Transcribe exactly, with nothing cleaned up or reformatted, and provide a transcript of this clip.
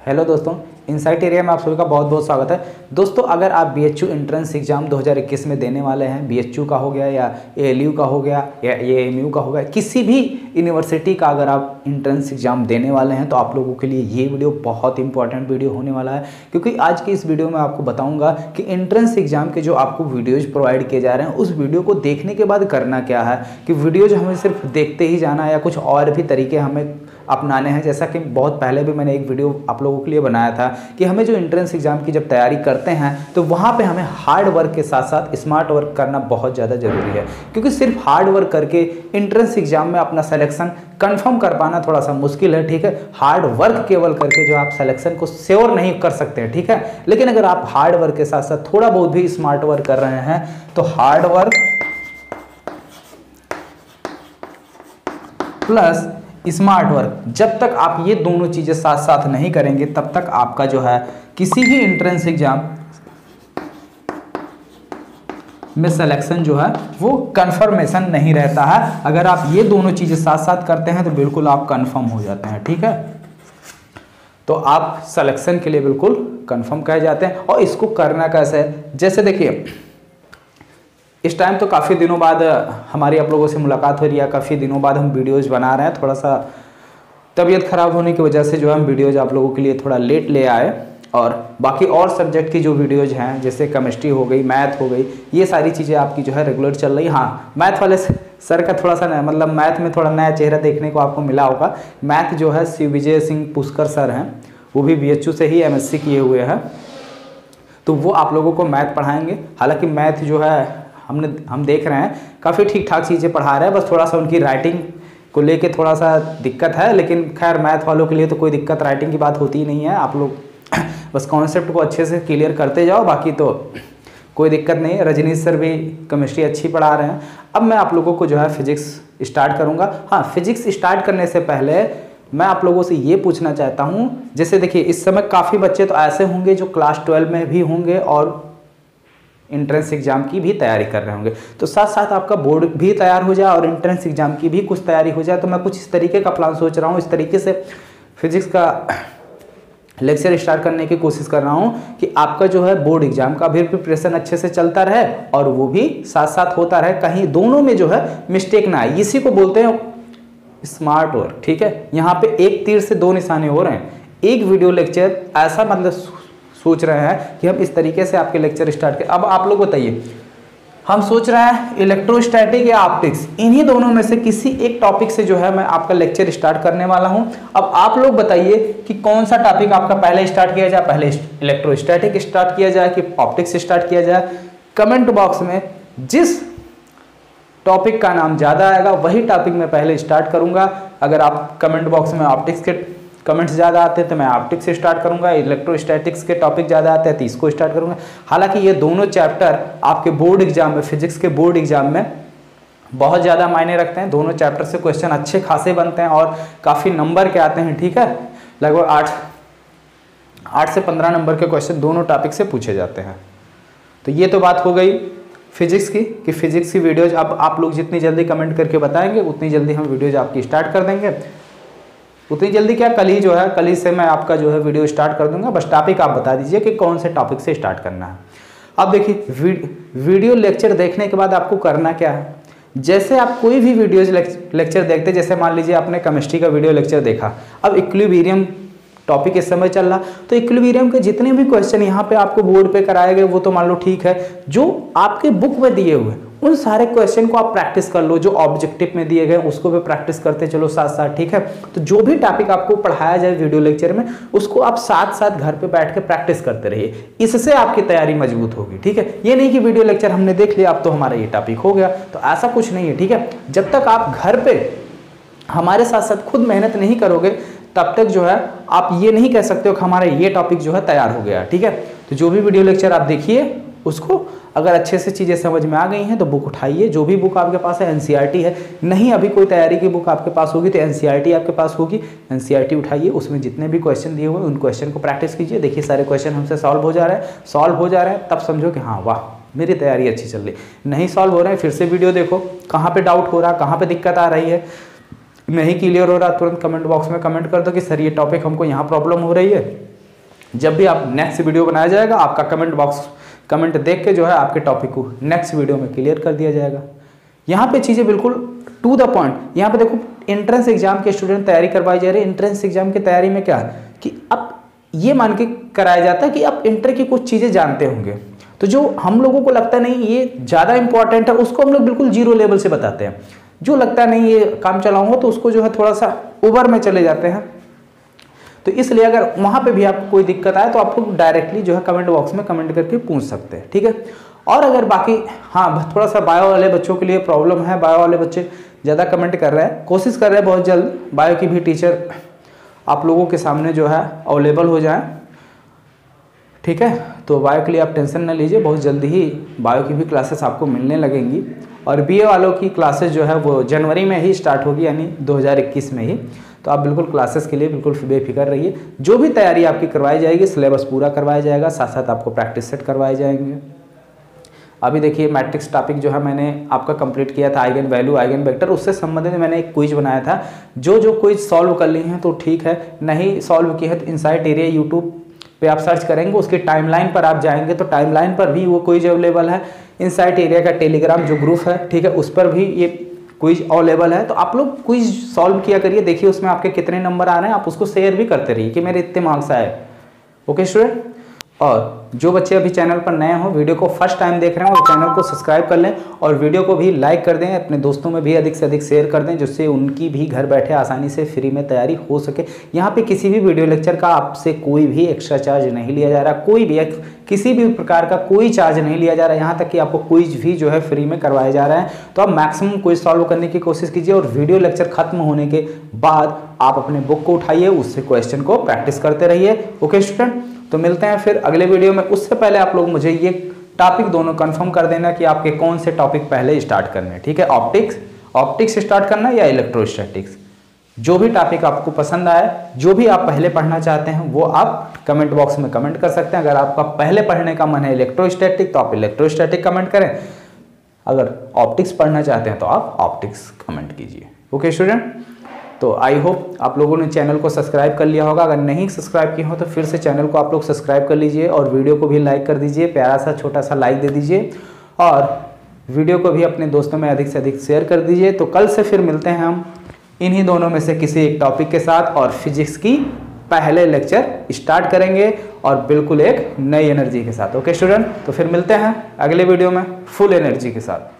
Hello दोस्तों, insight area में आप सभी का बहुत बहुत स्वागत है। दोस्तों, अगर आप बीएचयू एंट्रेंस एग्जाम दो हज़ार इक्कीस में देने वाले हैं, बीएचयू का हो गया या एएलयू का हो गया या एएमयू का हो गया, किसी भी यूनिवर्सिटी का अगर आप एंट्रेंस एग्जाम देने वाले हैं तो आप लोगों के लिए ये वीडियो बहुत इंपॉर्टेंट वीडियो होने वाला है। क्योंकि आज की इस वीडियो में आपको बताऊँगा कि एंट्रेंस एग्जाम के जो आपको वीडियोज़ प्रोवाइड किए जा रहे हैं उस वीडियो को देखने के बाद करना क्या है, कि वीडियोज हमें सिर्फ देखते ही जाना है या कुछ और भी तरीके हमें अपनाने हैं। जैसा कि बहुत पहले भी मैंने एक वीडियो आप लोगों के लिए बनाया था कि हमें जो एंट्रेंस एग्जाम की जब तैयारी करते हैं तो वहाँ पे हमें हार्ड वर्क के साथ साथ स्मार्ट वर्क करना बहुत ज़्यादा ज़रूरी है। क्योंकि सिर्फ हार्ड वर्क करके एंट्रेंस एग्जाम में अपना सिलेक्शन कंफर्म कर पाना थोड़ा सा मुश्किल है, ठीक है। हार्ड वर्क केवल करके जो आप सिलेक्शन को श्योर नहीं कर सकते हैं, ठीक है। लेकिन अगर आप हार्ड वर्क के साथ साथ थोड़ा बहुत भी स्मार्ट वर्क कर रहे हैं तो hard work plus smart work, जब तक आप ये दोनों चीजें साथ साथ नहीं करेंगे तब तक आपका जो है किसी भी एंट्रेंस एग्जाम में सिलेक्शन जो है वो कंफर्मेशन नहीं रहता है। अगर आप ये दोनों चीजें साथ साथ करते हैं तो बिल्कुल आप कंफर्म हो जाते हैं, ठीक है। तो आप सिलेक्शन के लिए बिल्कुल कंफर्म कहे जाते हैं। और इसको करना कैसे है, जैसे देखिए इस टाइम तो काफ़ी दिनों बाद हमारी आप लोगों से मुलाकात हो रही है, काफ़ी दिनों बाद हम वीडियोज़ बना रहे हैं। थोड़ा सा तबीयत ख़राब होने की वजह से जो हम वीडियोज़ आप लोगों के लिए थोड़ा लेट ले आए। और बाकी और सब्जेक्ट की जो वीडियोज़ हैं जैसे केमिस्ट्री हो गई, मैथ हो गई, ये सारी चीज़ें आपकी जो है रेगुलर चल रही। हाँ, मैथ वाले सर का थोड़ा सा मतलब मैथ में थोड़ा नया चेहरा देखने को आपको मिला होगा। मैथ जो है शिव विजय सिंह पुष्कर सर हैं, वो भी बी एच यू से ही एम एस सी किए हुए हैं, तो वो आप लोगों को मैथ पढ़ाएँगे। हालाँकि मैथ जो है हमने हम देख रहे हैं काफ़ी ठीक ठाक चीज़ें पढ़ा रहे हैं, बस थोड़ा सा उनकी राइटिंग को लेके थोड़ा सा दिक्कत है। लेकिन खैर मैथ वालों के लिए तो कोई दिक्कत राइटिंग की बात होती ही नहीं है। आप लोग बस कॉन्सेप्ट को अच्छे से क्लियर करते जाओ, बाकी तो कोई दिक्कत नहीं है। रजनीश सर भी केमिस्ट्री अच्छी पढ़ा रहे हैं। अब मैं आप लोगों को जो है फिजिक्स स्टार्ट करूँगा। हाँ, फिजिक्स स्टार्ट करने से पहले मैं आप लोगों से ये पूछना चाहता हूँ, जैसे देखिए इस समय काफ़ी बच्चे तो ऐसे होंगे जो क्लास ट्वेल्व में भी होंगे और एंट्रेंस एग्जाम की भी तैयारी कर रहे होंगे, तो साथ साथ आपका बोर्ड भी तैयार हो जाए और एंट्रेंस एग्जाम की भी कुछ तैयारी हो जाए। तो मैं कुछ इस तरीके का प्लान सोच रहा हूँ, इस तरीके से फिजिक्स का लेक्चर स्टार्ट करने की कोशिश कर रहा हूँ कि आपका जो है बोर्ड एग्जाम का भी प्रिपरेशन अच्छे से चलता रहे और वो भी साथ साथ होता रहे, कहीं दोनों में जो है मिस्टेक ना आए। इसी को बोलते हैं स्मार्ट वर्क, ठीक है। यहाँ पे एक तीर से दो निशाने हो रहे हैं। एक वीडियो लेक्चर ऐसा मतलब सोच रहे हैं कि हम इस तरीके से आपके लेक्चर स्टार्ट करें। अब आप लोग बताइए, हम सोच रहे हैं इलेक्ट्रोस्टैटिक या ऑप्टिक्स, इन्हीं दोनों में से किसी एक टॉपिक से जो है मैं आपका लेक्चर स्टार्ट करने वाला हूं। अब आप लोग बताइए कि कौन सा टॉपिक आपका पहले स्टार्ट किया जाए, पहले इलेक्ट्रोस्टैटिक स्टार्ट किया जाए कि ऑप्टिक्स स्टार्ट किया जाए। कमेंट बॉक्स में जिस टॉपिक का नाम ज़्यादा आएगा वही टॉपिक मैं पहले स्टार्ट करूँगा। अगर आप कमेंट बॉक्स में ऑप्टिक्स के कमेंट्स ज़्यादा आते हैं तो मैं ऑप्टिक्स से स्टार्ट करूंगा, इलेक्ट्रोस्टैटिक्स के टॉपिक ज़्यादा आते हैं तो इसको स्टार्ट करूंगा। हालांकि ये दोनों चैप्टर आपके बोर्ड एग्जाम में, फिजिक्स के बोर्ड एग्जाम में बहुत ज़्यादा मायने रखते हैं। दोनों चैप्टर से क्वेश्चन अच्छे खासे बनते हैं और काफ़ी नंबर के आते हैं, ठीक है। लगभग आठ आठ से पंद्रह नंबर के क्वेश्चन दोनों टॉपिक से पूछे जाते हैं। तो ये तो बात हो गई फिजिक्स की कि फिजिक्स की वीडियोज अब आप लोग जितनी जल्दी कमेंट करके बताएंगे उतनी जल्दी हम वीडियोज आपकी स्टार्ट कर देंगे। उतनी जल्दी क्या, कल ही जो है कल ही से मैं आपका जो है वीडियो स्टार्ट कर दूंगा। बस टॉपिक आप बता दीजिए कि कौन से टॉपिक से स्टार्ट करना है। अब देखिए वीडियो लेक्चर देखने के बाद आपको करना क्या है, जैसे आप कोई भी वीडियोज लेक्चर देखते, जैसे मान लीजिए आपने केमिस्ट्री का वीडियो लेक्चर देखा, अब इक्विलिब्रियम टॉपिक इस समय चल रहा, तो इक्विलिब्रियम के जितने भी क्वेश्चन यहाँ पे आपको बोर्ड पे कराए गए वो तो मान लो ठीक है, जो आपके बुक में दिए हुए उन सारे क्वेश्चन को आप प्रैक्टिस कर लो। जो ऑब्जेक्टिव में दिए गए उसको भी प्रैक्टिस करते चलो साथ साथ, ठीक है। तो जो भी टॉपिक आपको पढ़ाया जाए वीडियो लेक्चर में उसको आप साथ साथ घर पे बैठ के प्रैक्टिस करते रहिए, इससे आपकी तैयारी मजबूत होगी, ठीक है। ये नहीं कि वीडियो लेक्चर हमने देख लिया अब तो हमारा ये टॉपिक हो गया, तो ऐसा कुछ नहीं है, ठीक है। जब तक आप घर पे हमारे साथ साथ खुद मेहनत नहीं करोगे तब तक जो है आप ये नहीं कह सकते हो कि हमारा ये टॉपिक जो है तैयार हो गया, ठीक है। तो जो भी वीडियो लेक्चर आप देखिए उसको अगर अच्छे से चीज़ें समझ में आ गई हैं तो बुक उठाइए। जो भी बुक आपके पास है, एनसीईआरटी है, नहीं अभी कोई तैयारी की बुक आपके पास होगी तो एनसीईआरटी आपके पास होगी, एनसीईआरटी उठाइए, उसमें जितने भी क्वेश्चन दिए हुए हैं उन क्वेश्चन को प्रैक्टिस कीजिए। देखिए सारे क्वेश्चन हमसे सॉल्व हो जा रहे हैं, सॉल्व हो जा रहे हैं, तब समझो कि हाँ वाह मेरी तैयारी अच्छी चल रही। नहीं सॉल्व हो रहे हैं फिर से वीडियो देखो, कहाँ पर डाउट हो रहा, कहाँ पर दिक्कत आ रही है, नहीं क्लियर हो रहा तुरंत कमेंट बॉक्स में कमेंट कर दो कि सर ये टॉपिक हमको यहाँ प्रॉब्लम हो रही है, जब भी आप नेक्स्ट वीडियो बनाया जाएगा आपका कमेंट बॉक्स कमेंट देख के जो है आपके टॉपिक को नेक्स्ट वीडियो में क्लियर कर दिया जाएगा। यहाँ पे चीज़ें बिल्कुल टू द पॉइंट। यहाँ पे देखो एंट्रेंस एग्जाम के स्टूडेंट तैयारी करवाई जा रही है। एंट्रेंस एग्जाम की तैयारी में क्या है कि अब ये मान के कराया जाता है कि आप इंटर की कुछ चीज़ें जानते होंगे, तो जो हम लोगों को लगता नहीं ये ज़्यादा इंपॉर्टेंट है उसको हम लोग बिल्कुल जीरो लेवल से बताते हैं। जो लगता नहीं ये काम चलाऊंगा तो उसको जो है थोड़ा सा ओवर में चले जाते हैं। तो इसलिए अगर वहाँ पे भी आपको कोई दिक्कत आए तो आप लोग डायरेक्टली जो है कमेंट बॉक्स में कमेंट करके पूछ सकते हैं, ठीक है। और अगर बाकी हाँ थोड़ा सा बायो वाले बच्चों के लिए प्रॉब्लम है, बायो वाले बच्चे ज़्यादा कमेंट कर रहे हैं, कोशिश कर रहे हैं बहुत जल्द बायो की भी टीचर आप लोगों के सामने जो है अवेलेबल हो जाए, ठीक है। तो बायो के लिए आप टेंशन ना लीजिए, बहुत जल्दी ही बायो की भी क्लासेस आपको मिलने लगेंगी। और बीए वालों की क्लासेस जो है वो जनवरी में ही स्टार्ट होगी, यानी दो हज़ार इक्कीस में ही। तो आप बिल्कुल क्लासेस के लिए बिल्कुल बेफिक्र रहिए। जो भी तैयारी आपकी करवाई जाएगी सिलेबस पूरा करवाया जाएगा, साथ साथ आपको प्रैक्टिस सेट करवाए जाएंगे। अभी देखिए मैट्रिक्स टॉपिक जो है मैंने आपका कंप्लीट किया था, आइगन वैल्यू आइगन वेक्टर, उससे संबंधित मैंने एक क्विज बनाया था। जो जो क्विज सॉल्व कर ली हैं तो ठीक है, नहीं सॉल्व की है तो इनसाइट एरिया यूट्यूब पे आप सर्च करेंगे, उसकी टाइमलाइन पर आप जाएंगे तो टाइमलाइन पर भी वो क्विज अवेलेबल है। इनसाइट एरिया का टेलीग्राम जो ग्रुप है, ठीक है, उस पर भी ये क्विज अवेलेबल है। तो आप लोग क्विज सॉल्व किया करिए, देखिए उसमें आपके कितने नंबर आ रहे हैं, आप उसको शेयर भी करते रहिए कि मेरे इतने मार्क्स आए। ओके स्टूडेंट, और जो बच्चे अभी चैनल पर नए हो, वीडियो को फर्स्ट टाइम देख रहे हैं, वो चैनल को सब्सक्राइब कर लें और वीडियो को भी लाइक कर दें, अपने दोस्तों में भी अधिक से अधिक शेयर कर दें, जिससे उनकी भी घर बैठे आसानी से फ्री में तैयारी हो सके। यहाँ पे किसी भी वीडियो लेक्चर का आपसे कोई भी एक्स्ट्रा चार्ज नहीं लिया जा रहा, कोई भी किसी भी प्रकार का कोई चार्ज नहीं लिया जा रहा है। यहाँ तक कि आपको क्विज भी जो है फ्री में करवाए जा रहे हैं। तो आप मैक्सिमम क्विज सॉल्व करने की कोशिश कीजिए और वीडियो लेक्चर खत्म होने के बाद आप अपने बुक को उठाइए, उससे क्वेश्चन को प्रैक्टिस करते रहिए। ओके स्टूडेंट, तो मिलते हैं फिर अगले वीडियो में। उससे पहले आप लोग मुझे ये टॉपिक दोनों कंफर्म कर देना कि आपके कौन से टॉपिक पहले स्टार्ट करने हैं, ठीक है। ऑप्टिक्स ऑप्टिक्स स्टार्ट करना या इलेक्ट्रोस्टैटिक्स, जो भी टॉपिक आपको पसंद आए, जो भी आप पहले पढ़ना चाहते हैं वो आप कमेंट बॉक्स में कमेंट कर सकते हैं। अगर आपका पहले पढ़ने का मन है इलेक्ट्रोस्टैटिक तो आप इलेक्ट्रोस्टैटिक कमेंट करें, अगर ऑप्टिक्स पढ़ना चाहते हैं तो आप ऑप्टिक्स कमेंट कीजिए। ओके स्टूडेंट, तो आई होप आप लोगों ने चैनल को सब्सक्राइब कर लिया होगा। अगर नहीं सब्सक्राइब किया हो तो फिर से चैनल को आप लोग सब्सक्राइब कर लीजिए और वीडियो को भी लाइक कर दीजिए, प्यारा सा छोटा सा लाइक दे दीजिए और वीडियो को भी अपने दोस्तों में अधिक से अधिक शेयर कर दीजिए। तो कल से फिर मिलते हैं हम इन्हीं दोनों में से किसी एक टॉपिक के साथ और फिजिक्स की पहले लेक्चर स्टार्ट करेंगे और बिल्कुल एक नई एनर्जी के साथ। ओके स्टूडेंट, तो फिर मिलते हैं अगले वीडियो में फुल एनर्जी के साथ।